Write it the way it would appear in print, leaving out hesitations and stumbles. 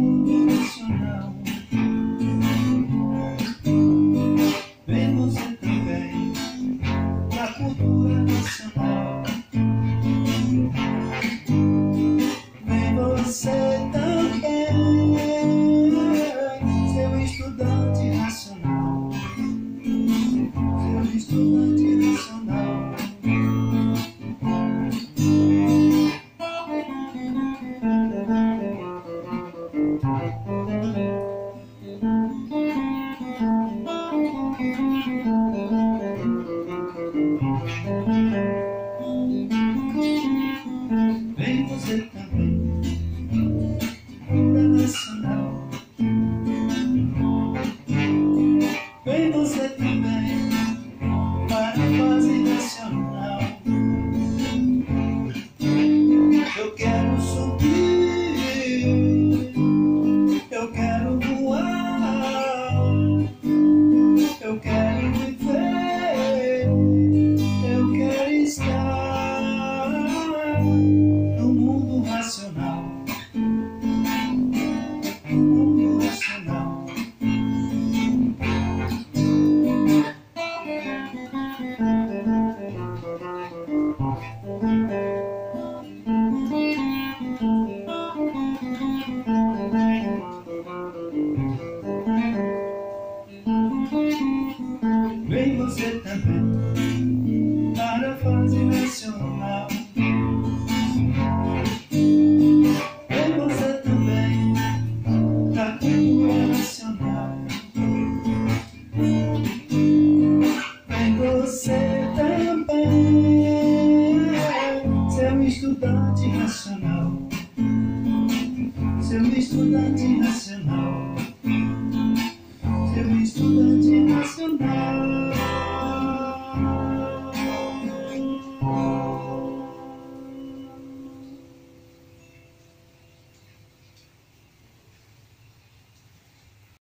mundo nacional. Vem você também na cultura nacional. Vem você também, seu estudante racional. Seu estudante racional. Vem você também, cultura nacional. Vem você também para a fase nacional. Eu quero subir, eu quero voar, eu quero viver, eu quero estar no mundo racional. No mundo racional. Vem você também para a fase nacional. Vem você também da cultura nacional. Vem você também, seu estudante racional. Seu estudante